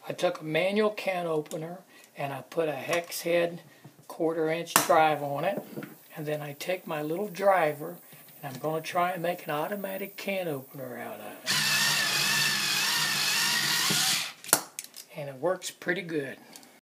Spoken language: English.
I took a manual can opener and I put a hex head 1/4 inch drive on it, and then I take my little driver and I'm going to try and make an automatic can opener out of it. And it works pretty good.